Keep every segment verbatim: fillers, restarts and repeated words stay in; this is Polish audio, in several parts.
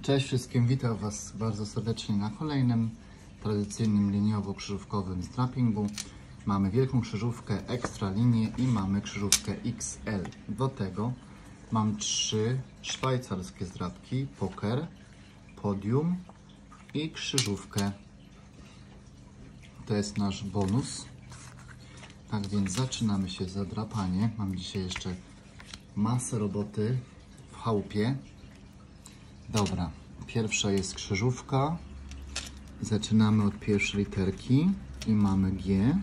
Cześć wszystkim, witam Was bardzo serdecznie na kolejnym tradycyjnym liniowo-krzyżówkowym strappingu. Mamy wielką krzyżówkę, ekstra linię i mamy krzyżówkę X L. Do tego mam trzy szwajcarskie zdrapki, poker, podium i krzyżówkę. To jest nasz bonus. Tak więc zaczynamy się za drapanie. Mam dzisiaj jeszcze masę roboty w chałupie. Dobra, pierwsza jest krzyżówka. Zaczynamy od pierwszej literki i mamy G.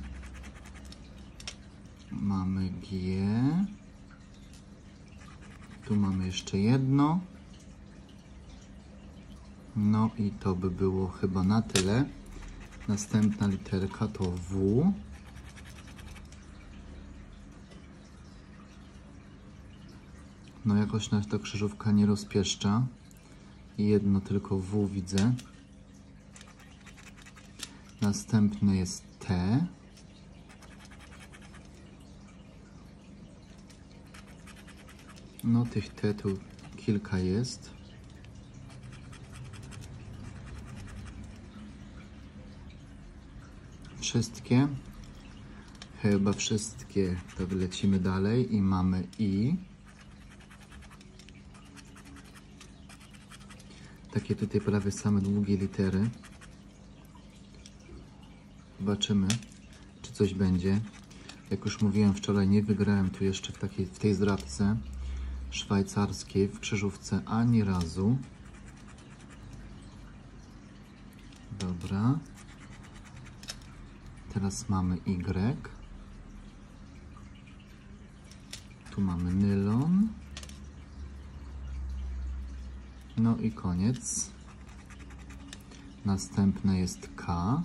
Mamy G. Tu mamy jeszcze jedno. No i to by było chyba na tyle. Następna literka to W. No jakoś nas ta krzyżówka nie rozpieszcza. Jedno tylko W widzę. Następne jest T. No tych T tu kilka jest. Wszystkie? Chyba wszystkie. To lecimy dalej i mamy I. Takie tutaj prawie same długie litery. Zobaczymy, czy coś będzie. Jak już mówiłem wczoraj, nie wygrałem tu jeszcze w, takiej, w tej zdrapce szwajcarskiej w krzyżówce ani razu. Dobra. Teraz mamy Y. Tu mamy nylon. No i koniec. Następne jest K.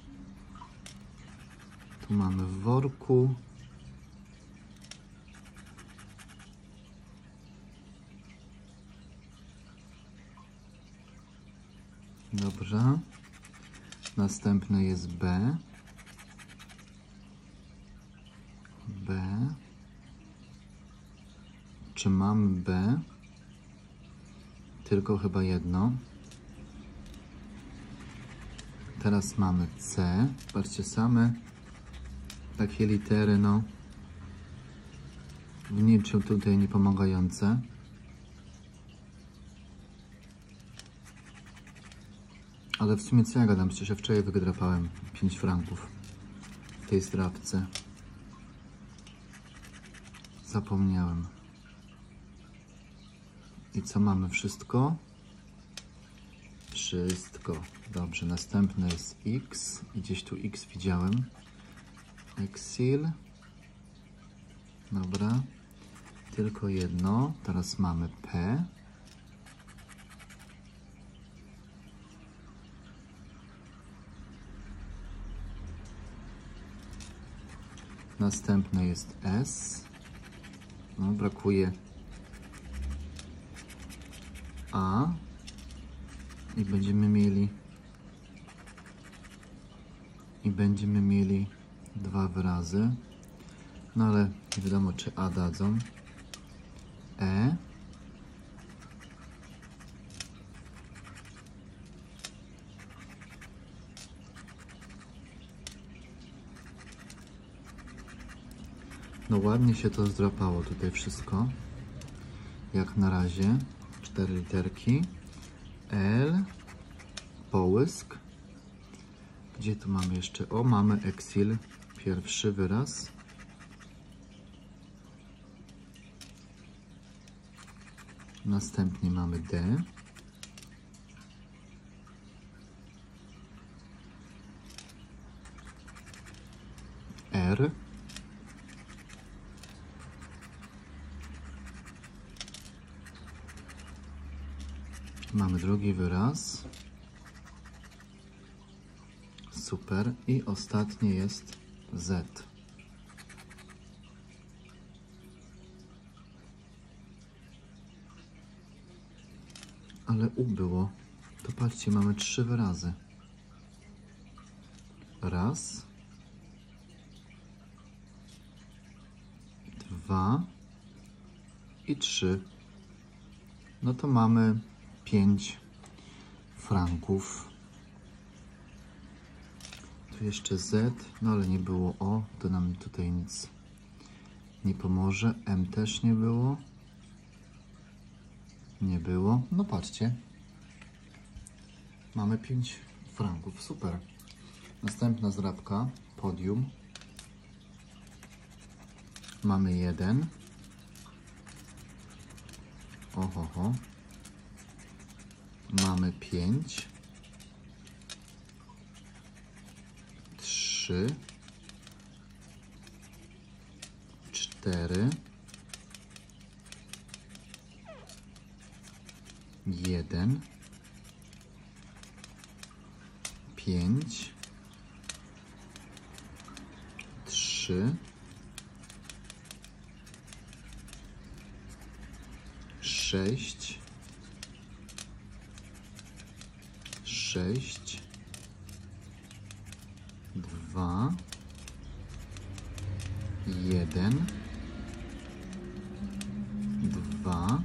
Tu mamy w worku. Dobra. Następne jest B. B. Czy mamy B? Tylko chyba jedno. Teraz mamy C. Patrzcie, same takie litery, no w niczym tutaj nie pomagające. Ale w sumie co ja gadam, przecież ja wczoraj wydrapałem pięć franków w tej zdrapce. Zapomniałem. I co mamy? Wszystko? Wszystko. Dobrze, następne jest X. I gdzieś tu X widziałem. Exil. Dobra. Tylko jedno. Teraz mamy P. Następne jest S. No, brakuje A. I będziemy mieli i będziemy mieli dwa wyrazy. No ale nie wiadomo, czy A dadzą. E. No ładnie się to zdrapało tutaj wszystko. Jak na razie. Cztery literki. L. Połysk. Gdzie tu mamy jeszcze? O, mamy exil. Pierwszy wyraz. Następnie mamy D. R. Mamy drugi wyraz. Super. I ostatnie jest Z. Ale U było. To patrzcie, mamy trzy wyrazy. Raz. Dwa. I trzy. No to mamy pięć franków. Tu jeszcze Z, no ale nie było O, to nam tutaj nic nie pomoże. M też nie było. Nie było. No patrzcie. Mamy pięć franków. Super. Następna zdrabka. Podium. Mamy jeden. Oho, ho. Mamy pięć. Trzy. Cztery. Jeden. Pięć. Trzy. Sześć. Sześć. Dwa. Jeden. Dwa.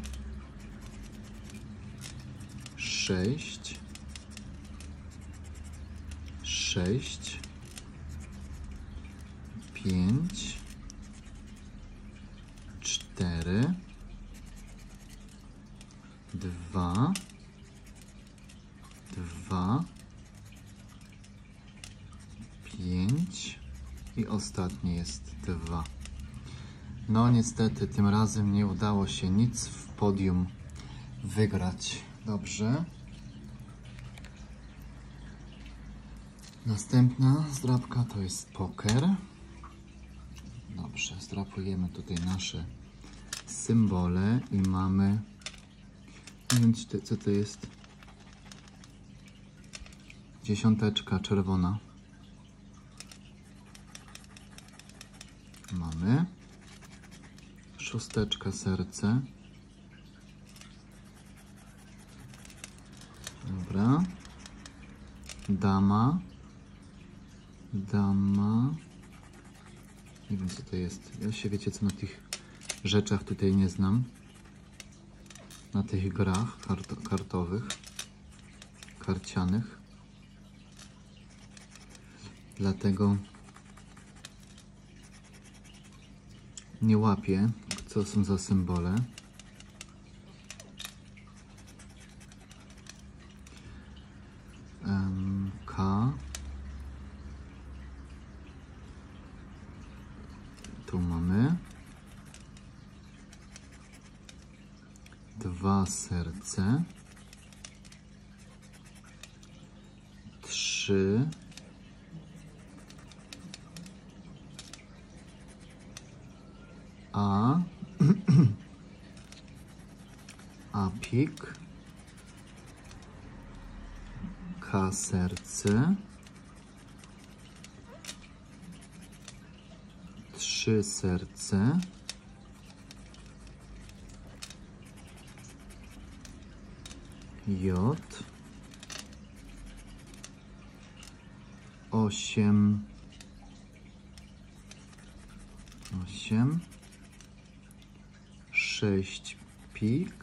Sześć. Sześć. Pięć. Cztery. Dwa. Dwa. Pięć. I ostatnie jest dwa. No niestety tym razem nie udało się nic w podium wygrać. Dobrze. Następna zdrabka to jest poker. Dobrze, zdrapujemy tutaj nasze symbole i mamy, nie wiem co to jest, dziesiąteczka czerwona. Mamy szósteczka serce. Dobra. Dama. Dama. Nie wiem co to jest. Ja się wiecie co na tych rzeczach tutaj nie znam. Na tych grach kart kartowych. Karcianych. Dlatego nie łapię, co są za symbole. Um, K. Tu mamy dwa serce, trzy, A, A pik, K serce, trzy serce, J, osiem, osiem, sześć pik,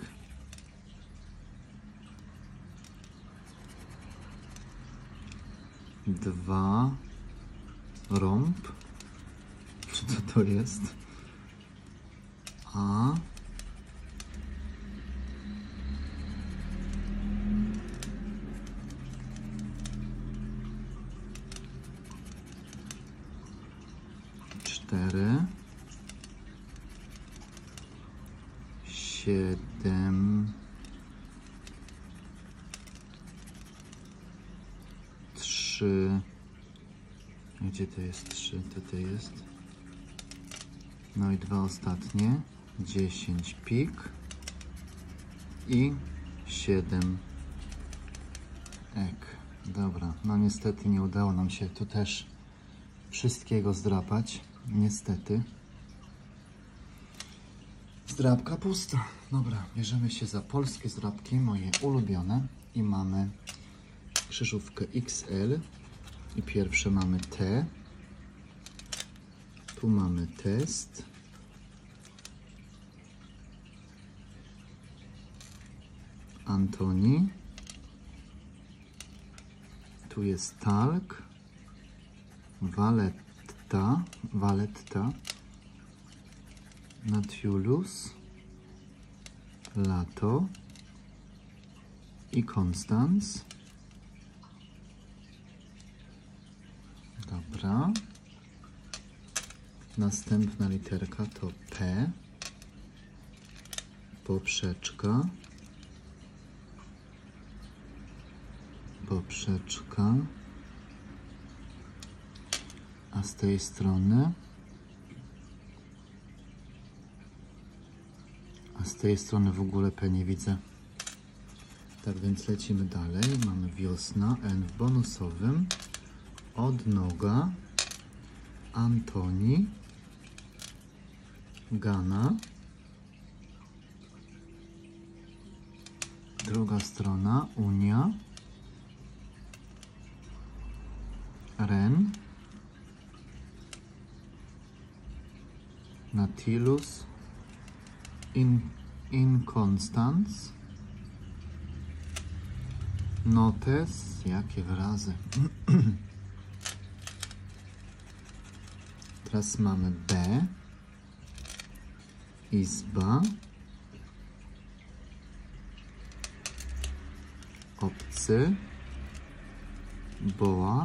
dwa rąb, czy co to jest, A, cztery, siedem, trzy, gdzie to jest trzy, tutaj jest, no i dwa ostatnie, dziesięć pik i siedem ek. Dobra, no niestety nie udało nam się tu też wszystkiego zdrapać, niestety. Zdrabka pusta. Dobra, bierzemy się za polskie zdrabki, moje ulubione. I mamy krzyżówkę iks el. I pierwsze mamy T. Tu mamy test. Antoni. Tu jest talk, Valletta, Valletta, Natulus, Lato i Constance. Dobra. Następna literka to P, poprzeczka, poprzeczka, a z tej strony, a z tej strony w ogóle P nie widzę. Tak więc lecimy dalej. Mamy wiosna, N w bonusowym, odnoga, Antoni, Gana, druga strona, Unia, Ren, Natilus, In, Inconstance, Notes, jakie wyrazy. Teraz mamy B, izba, obcy, boa.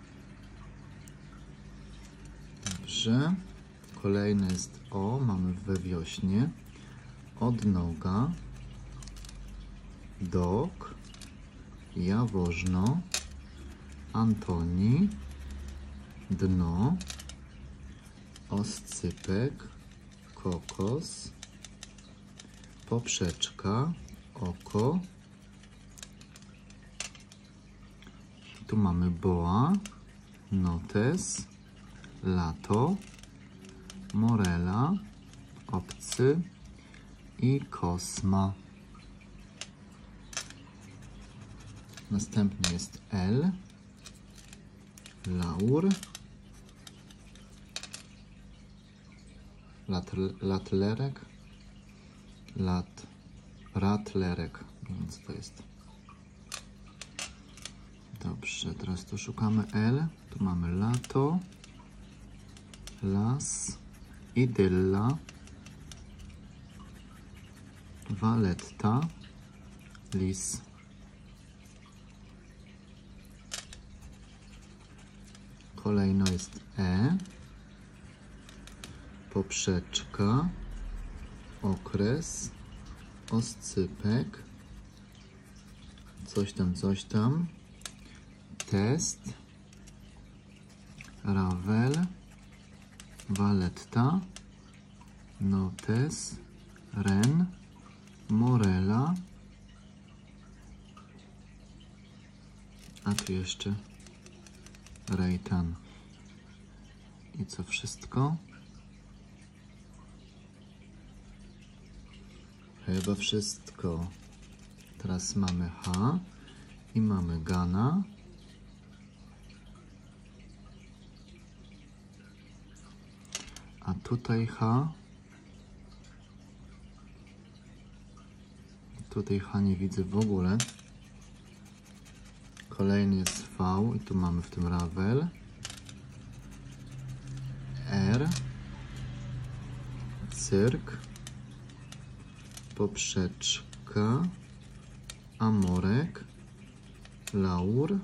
Dobrze. Kolejne jest O, mamy we wiośnie, odnoga, dog, jawożno, Antoni, dno, oscypek, kokos, poprzeczka, oko. Tu mamy boa, notes, lato, morela, obcy i kosma. Następny jest L, laur, latlerek, lat, ratlerek, nie wiem co to jest. Dobrze, teraz tu szukamy L, tu mamy lato, las, idylla, Valletta, lis. Kolejno jest E, poprzeczka, okres, oscypek, coś tam, coś tam, test, Ravel, Valletta, notes, ren, morela, a tu jeszcze Reitan. I co wszystko? Chyba wszystko. Teraz mamy H i mamy Gana. A tutaj H. Tutaj H nie widzę w ogóle. Kolejny jest V i tu mamy w tym Ravel. R. Cyrk. Poprzeczka. Amorek. Laur.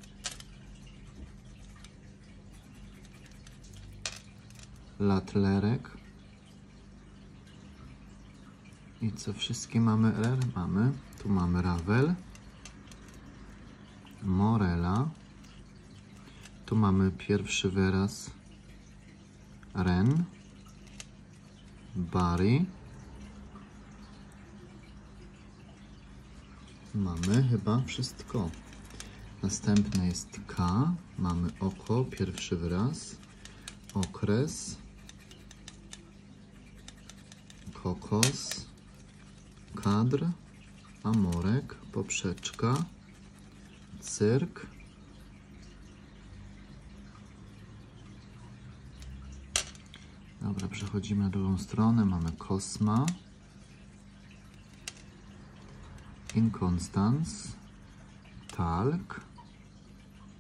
Latlerek. I co wszystkie mamy R? Mamy. Tu mamy Ravel. Morela. Tu mamy pierwszy wyraz Ren. Barry. Mamy chyba wszystko. Następne jest K. Mamy oko, pierwszy wyraz. Okres. Kokos. Kadr. Amorek. Poprzeczka. Cyrk. Dobra, przechodzimy na drugą stronę. Mamy Kosma. Inconstance. Talk.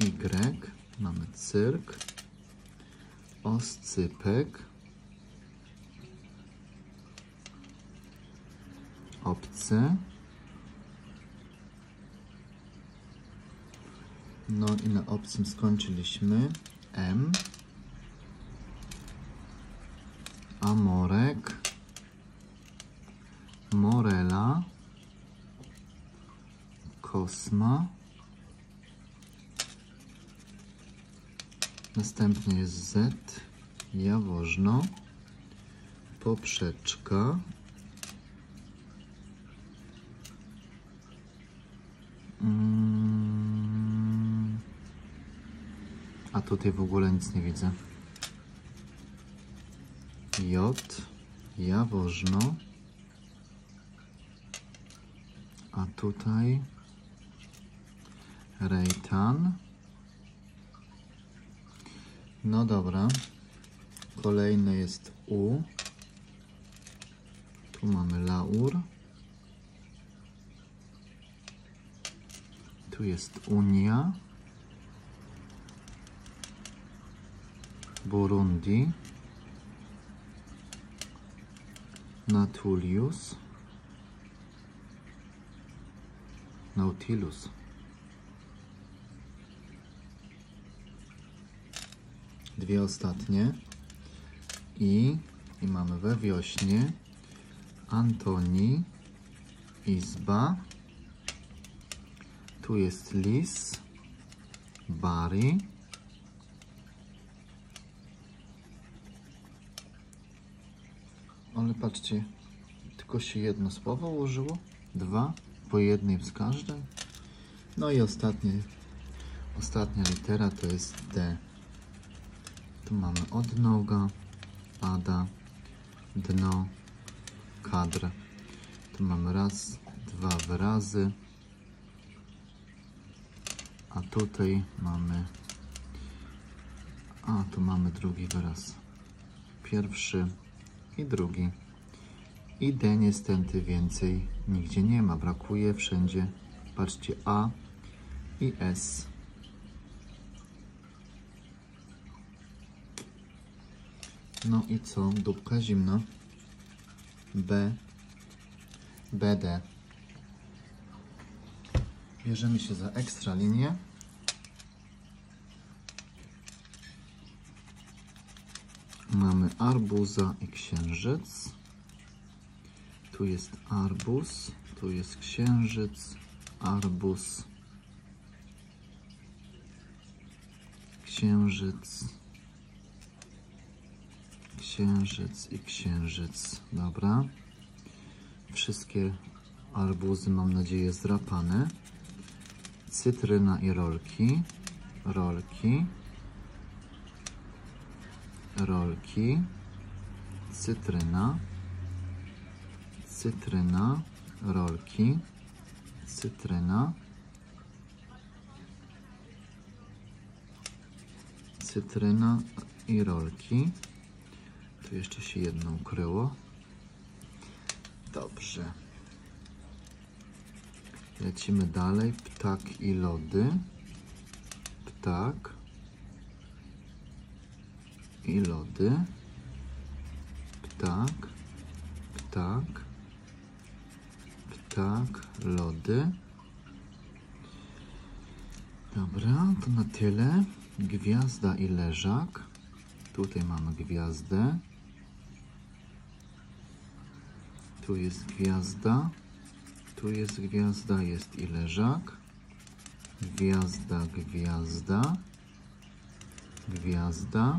Y, mamy cyrk, oscypek, obcy, no i na obcym skończyliśmy. M, amorek, morela, kosma, następnie jest Z, jawożno, poprzeczka, mm. a tutaj w ogóle nic nie widzę. J, jawożno, a tutaj rejtan. No dobra, kolejny jest U, tu mamy laur, tu jest Unia, Burundi, Natulius, Nautilus. Dwie ostatnie i, i mamy we wiośnie Antoni, izba, tu jest lis, Bari, ale patrzcie, tylko się jedno słowo ułożyło, dwa, po jednej z każdej. No i ostatnie, ostatnia litera to jest D. Tu mamy odnoga, pada, dno, kadr. Tu mamy raz, dwa wyrazy. A tutaj mamy, a tu mamy drugi wyraz. Pierwszy i drugi. I D niestety więcej nigdzie nie ma. Brakuje wszędzie. Patrzcie, A i S. No i co? Dupka zimna. B. B D. Bierzemy się za ekstra linię. Mamy arbuza i księżyc. Tu jest arbuz, tu jest księżyc, arbuz, księżyc, księżyc i księżyc. Dobra. Wszystkie arbuzy, mam nadzieję, zdrapane. Cytryna i rolki, rolki, rolki, cytryna, cytryna, rolki, cytryna, cytryna i rolki. Tu jeszcze się jedno ukryło. Dobrze. Lecimy dalej. Ptak i lody. Ptak i lody. Ptak, ptak, ptak, lody. Dobra, to na tyle. Gwiazda i leżak. Tutaj mamy gwiazdę. Tu jest gwiazda. Tu jest gwiazda, jest i leżak. Gwiazda, gwiazda. Gwiazda.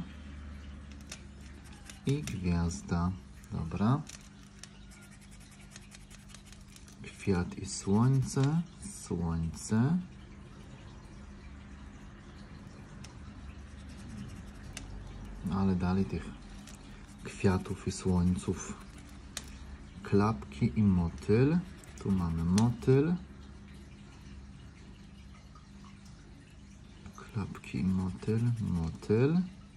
I gwiazda. Dobra. Kwiat i słońce. Słońce. No ale dalej tych kwiatów i słońców. Klapki i motyl. Tu mamy motyl. Klapki i motyl. Motyl.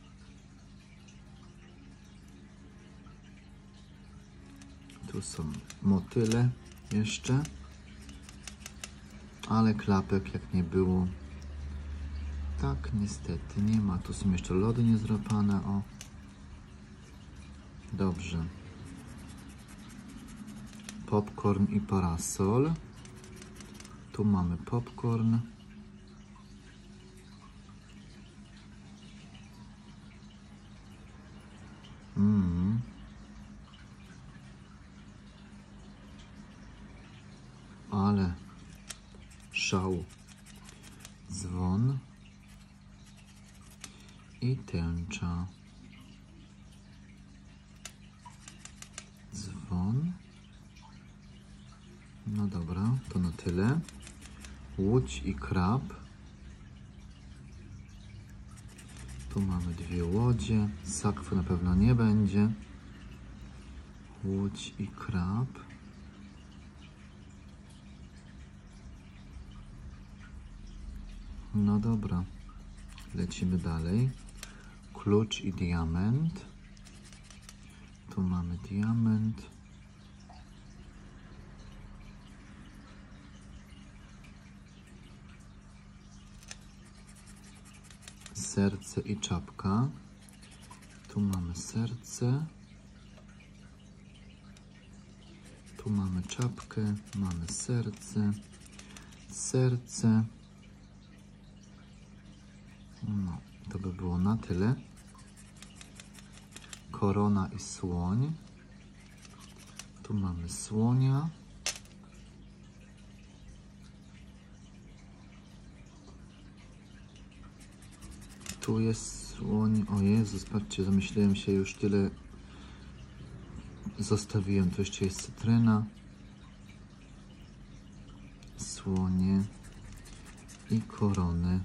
Tu są motyle jeszcze. Ale klapek jak nie było. Tak, niestety nie ma. Tu są jeszcze lody niezdrapane, o. Dobrze. Popcorn i parasol. Tu mamy popcorn. Mm. Ale szał. Dzwon i tęcza. Dzwon. No dobra, to na tyle. Łódź i krab. Tu mamy dwie łodzie. Sakwy na pewno nie będzie. Łódź i krab. No dobra. Lecimy dalej. Klucz i diament. Tu mamy diament. Serce i czapka. Tu mamy serce. Tu mamy czapkę, mamy serce. Serce. No, to by było na tyle. Korona i słoń. Tu mamy słonia. Tu jest słoń. O Jezus, patrzcie, zamyśliłem się, już tyle zostawiłem. Tu jeszcze jest cytryna. Słonie i korony.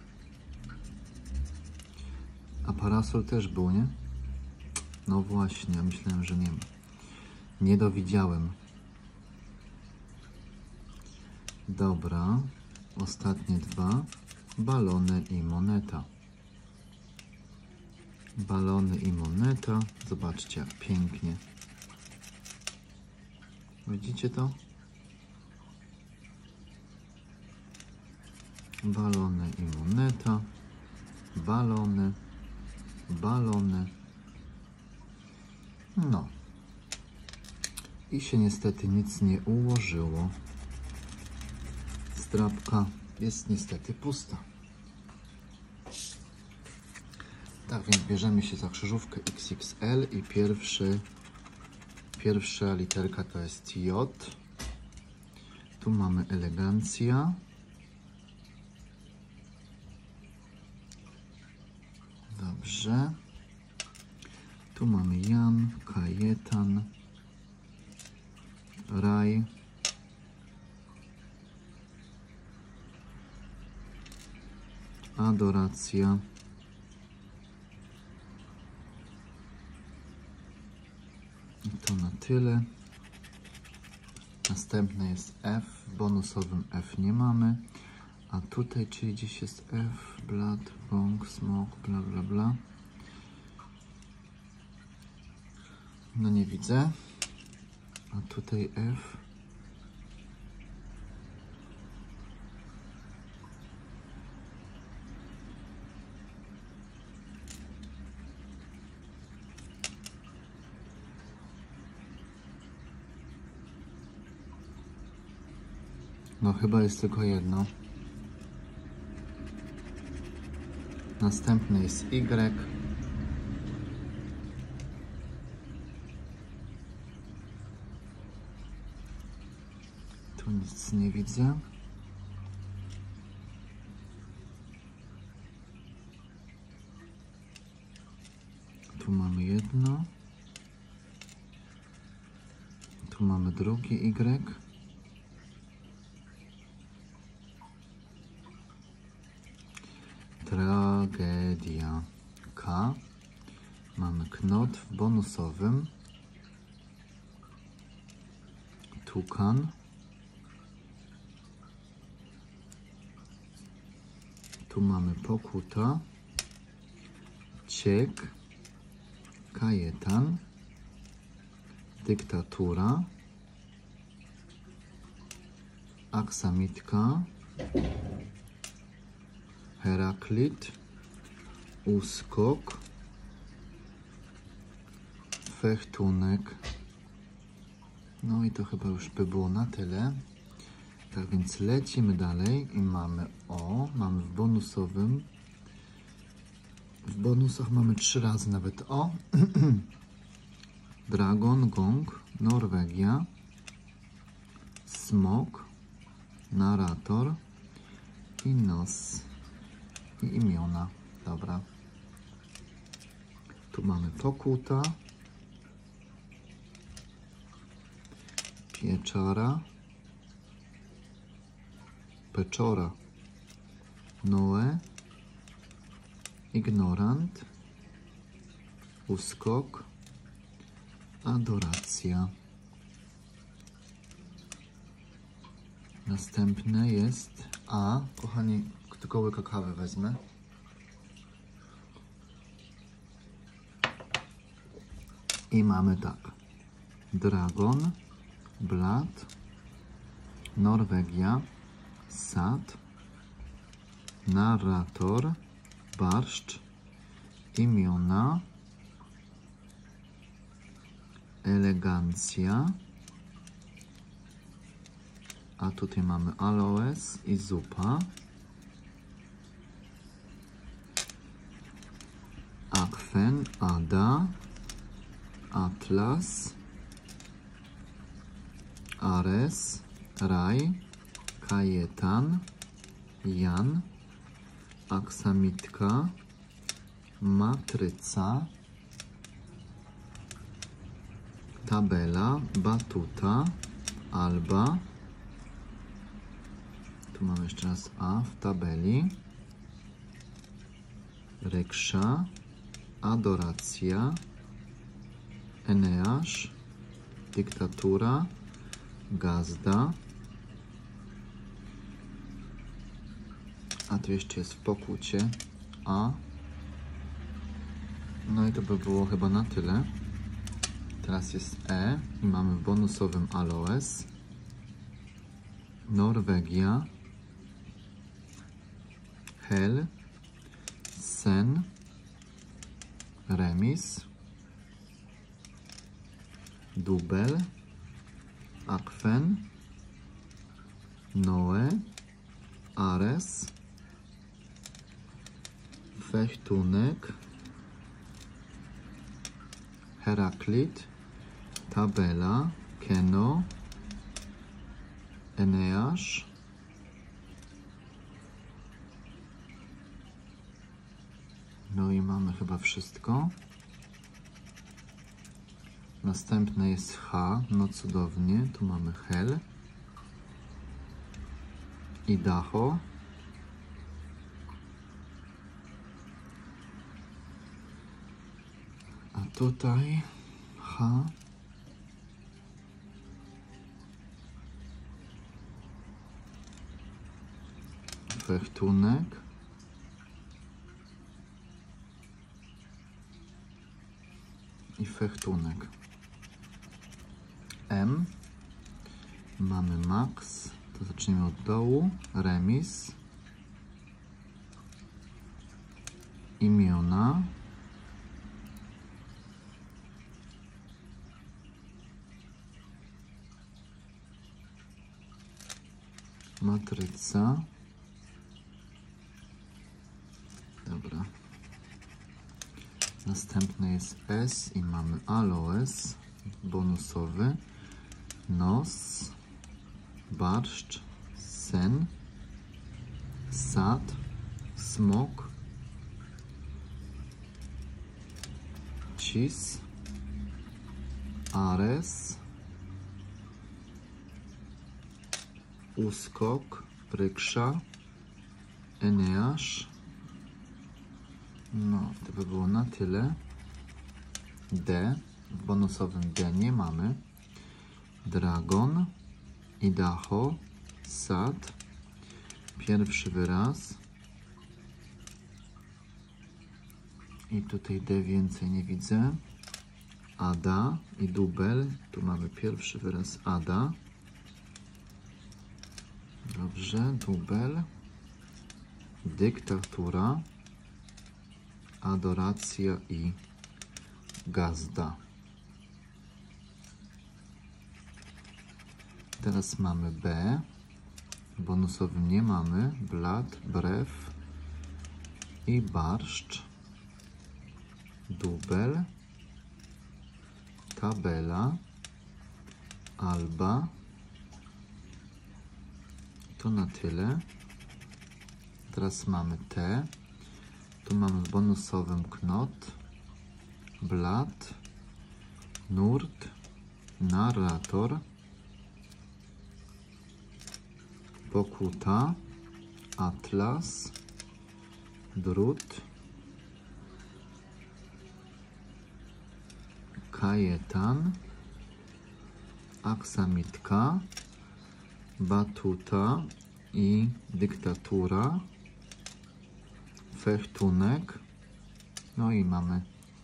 A parasol też był, nie? No właśnie, ja myślałem, że nie ma. Nie dowidziałem. Dobra. Ostatnie dwa. Balony i moneta. Balony i moneta. Zobaczcie, jak pięknie. Widzicie to? Balony i moneta. Balony. Balony. No. I się niestety nic nie ułożyło. Zdrapka jest niestety pusta. Tak więc bierzemy się za krzyżówkę X X L i pierwszy, pierwsza literka to jest J. Tu mamy elegancja. Dobrze. Tu mamy Jan, Kajetan, Raj, Adoracja, i to na tyle. Następne jest F, w bonusowym F nie mamy, a tutaj czyli gdzieś jest F, Blood, Wong, Smoke, bla bla bla. No nie widzę. A tutaj F. No chyba jest tylko jedno. Następny jest Y. Tu nic nie widzę. Tu mamy jedno. Tu mamy drugie Y. Tragedia. K. Mamy knot w bonusowym. Tukan. Tu mamy pokuta. Ciek. Kajetan. Dyktatura. Aksamitka. Heraklit, uskok, fechtunek. No i to chyba już by było na tyle. Tak więc lecimy dalej i mamy o, mamy w bonusowym. W bonusach mamy trzy razy nawet o. Dragon, gong, Norwegia, smok, narrator i nos i imiona. Dobra. Tu mamy pokuta, pieczara, peczora, Noe, ignorant, uskok, adoracja. Następne jest A. Kochani, tylko łyka kawy wezmę. I mamy tak. Dragon, blat, Norwegia, sad, narrator, barszcz, imiona, elegancja, a tutaj mamy aloes i zupa, akwen, ada, atlas, ares, raj, kajetan, jan, aksamitka, matryca, tabela, batuta, alba. Tu mamy jeszcze raz A w tabeli. Ryksza, adoracja, Eneasz, dyktatura, gazda. A tu jeszcze jest w pokucie A. No i to by było chyba na tyle. Teraz jest E i mamy w bonusowym aloes, Norwegia, hel, sen, remis, dubel, akwen, Noe, ares, fechtunek, Heraklit, tabela, keno, Eneasz, no i mamy chyba wszystko. Następne jest H, no cudownie, tu mamy hel, Idaho, a tutaj H, fechtunek, i fechtunek. M, mamy max, to zacznijmy od dołu, remis, imiona, matryca. Dobra. Następny jest S i mamy aloes, bonusowy, nos, barszcz, sen, sad, smok, cis, ares, uskok, ryksza, Eneasz. No, to by było na tyle. D, w bonusowym D nie mamy. Dragon, Idaho, sad, pierwszy wyraz. I tutaj D więcej nie widzę. Ada i dubel, tu mamy pierwszy wyraz Ada. Dobrze, dubel. Dyktatura, Adoracja i Gazda. Teraz mamy B. Bonusowym nie mamy. Blat, Brew i Barszcz. Dubel, Tabela, Alba. To na tyle. Teraz mamy T. Tu mamy w bonusowym Knot, Blat, Nurt, Narrator, Pokuta, Atlas, Drut, Kajetan, Aksamitka, Batuta i Dyktatura, Fechtunek. No i mamy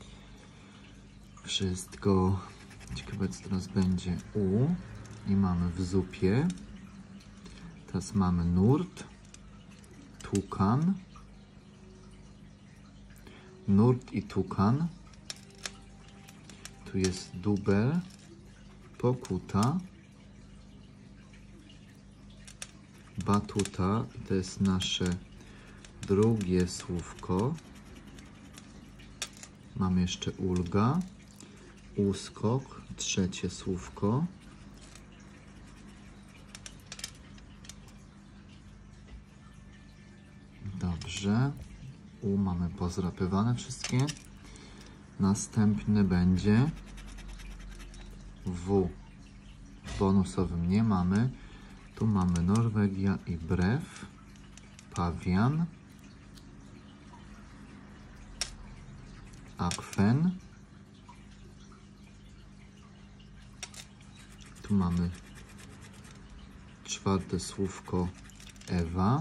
wszystko. Ciekawe, co teraz będzie. U. I mamy w zupie. Teraz mamy nurt, tukan, nurt i tukan. Tu jest dubel, pokuta, batuta. To jest nasze drugie słówko. Mamy jeszcze ulga, uskok, trzecie słówko. Dobrze. U mamy pozrapywane wszystkie. Następny będzie W. Bonusowym nie mamy. Tu mamy Norwegia i Brew, Pawian, Akwen. Tu mamy czwarte słówko Ewa.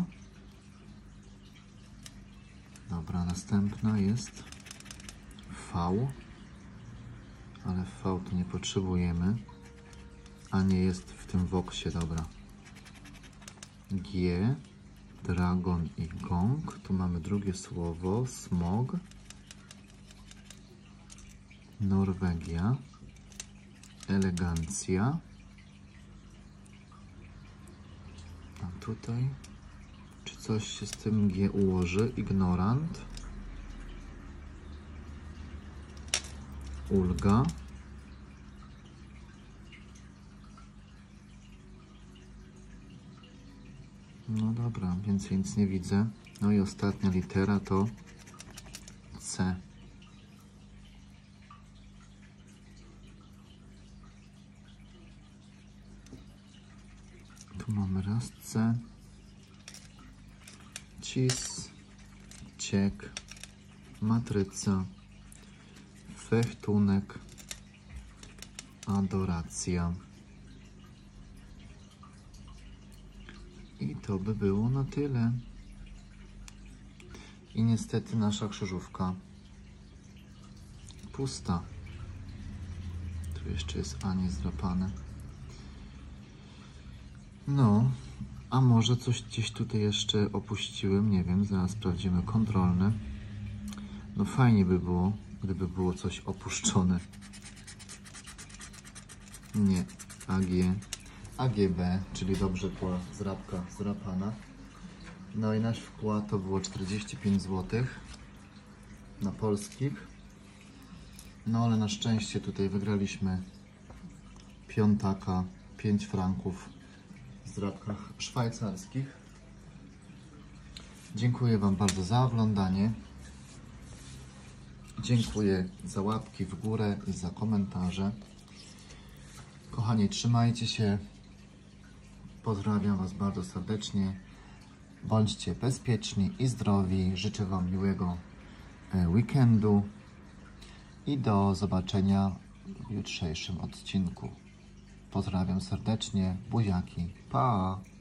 Dobra, następna jest V, ale V tu nie potrzebujemy, a nie jest w tym woksie, dobra. G, dragon i gong. Tu mamy drugie słowo, smog. Norwegia, elegancja. A tutaj, czy coś się z tym G ułoży? Ignorant, ulga, no dobra, więcej nic nie widzę. No i ostatnia litera to C. Tu mamy raz C, cis, ciek, matryca, fechtunek, adoracja. I to by było na tyle. I niestety nasza krzyżówka pusta. Tu jeszcze jest A niezdrapane. No, a może coś gdzieś tutaj jeszcze opuściłem, nie wiem, zaraz sprawdzimy kontrolne. No fajnie by było, gdyby było coś opuszczone. Nie, A G, A G B, czyli dobrze była zrabka zdrapana. No i nasz wkład to było czterdzieści pięć złotych na polskich. No ale na szczęście tutaj wygraliśmy piątaka, pięć franków w zdrabkach szwajcarskich. Dziękuję Wam bardzo za oglądanie. Dziękuję za łapki w górę i za komentarze. Kochani, trzymajcie się. Pozdrawiam Was bardzo serdecznie. Bądźcie bezpieczni i zdrowi. Życzę Wam miłego weekendu i do zobaczenia w jutrzejszym odcinku. Pozdrawiam serdecznie. Buziaki. Pa!